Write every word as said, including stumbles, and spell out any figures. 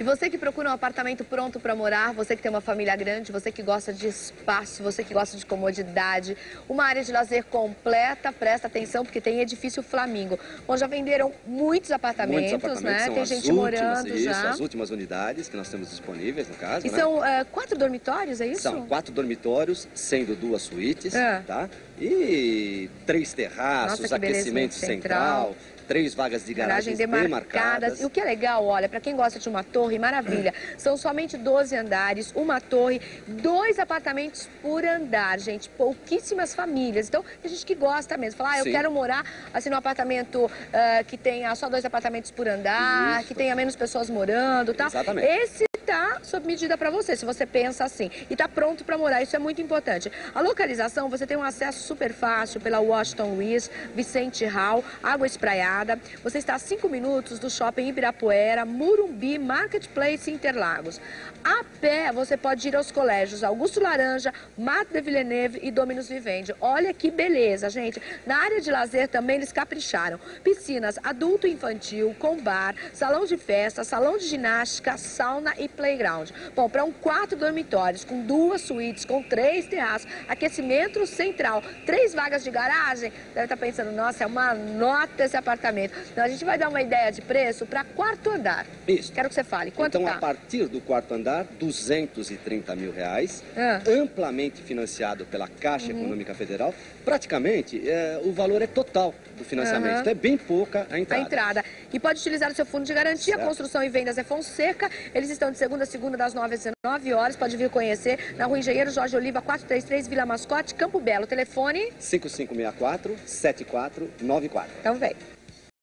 E você que procura um apartamento pronto para morar, você que tem uma família grande, você que gosta de espaço, você que gosta de comodidade, uma área de lazer completa, presta atenção porque tem Edifício Flamingo. Bom, já venderam muitos apartamentos, muitos apartamentos né? São tem as gente últimas, morando isso, já. as últimas unidades que nós temos disponíveis, no caso, E né? são uh, quatro dormitórios, é isso? São quatro dormitórios, sendo duas suítes, é. tá? E três terraços, Nossa, aquecimento central, central, três vagas de garagens demarcadas. demarcadas. E o que é legal, olha, para quem gosta de uma torre, maravilha. São somente doze andares, uma torre, dois apartamentos por andar, gente. Pouquíssimas famílias. Então, tem gente que gosta mesmo. Fala, ah, eu Sim. quero morar assim num apartamento uh, que tenha só dois apartamentos por andar, Isso. que tenha menos pessoas morando, tá? Exatamente. Esse tá sob medida para você, se você pensa assim. E tá pronto para morar, isso é muito importante. A localização, você tem um acesso super fácil pela Washington Luiz, Vicente Hall, Água Espraiada. Você está a cinco minutos do Shopping Ibirapuera, Murumbi, Marketplace e Interlagos. A pé, você pode ir aos colégios Augusto Laranja, Mato de Villeneuve e Dominus Vivendi. Olha que beleza, gente. Na área de lazer também eles capricharam. Piscinas adulto e infantil, com bar, salão de festa, salão de ginástica, sauna e playground. Bom, para um quatro dormitórios, com duas suítes, com três terraços, aquecimento central, três vagas de garagem, deve estar pensando, nossa, é uma nota esse apartamento. Então a gente vai dar uma ideia de preço para quarto andar. Isso. Quero que você fale. Quanto então, tá? a partir do quarto andar, duzentos e trinta mil reais, ah. amplamente financiado pela Caixa uhum. Econômica Federal. Praticamente, é, o valor é total do financiamento. Uhum. Então, é bem pouca a entrada. A entrada. E pode utilizar o seu fundo de garantia. Certo. Construção e vendas é Fonseca. Eles estão de segunda a segunda, das nove às dezenove horas. Pode vir conhecer na Rua Engenheiro Jorge Oliva, quatrocentos e trinta e três, Vila Mascote, Campo Belo. Telefone? cinco cinco seis quatro, sete quatro nove quatro. Então, vem.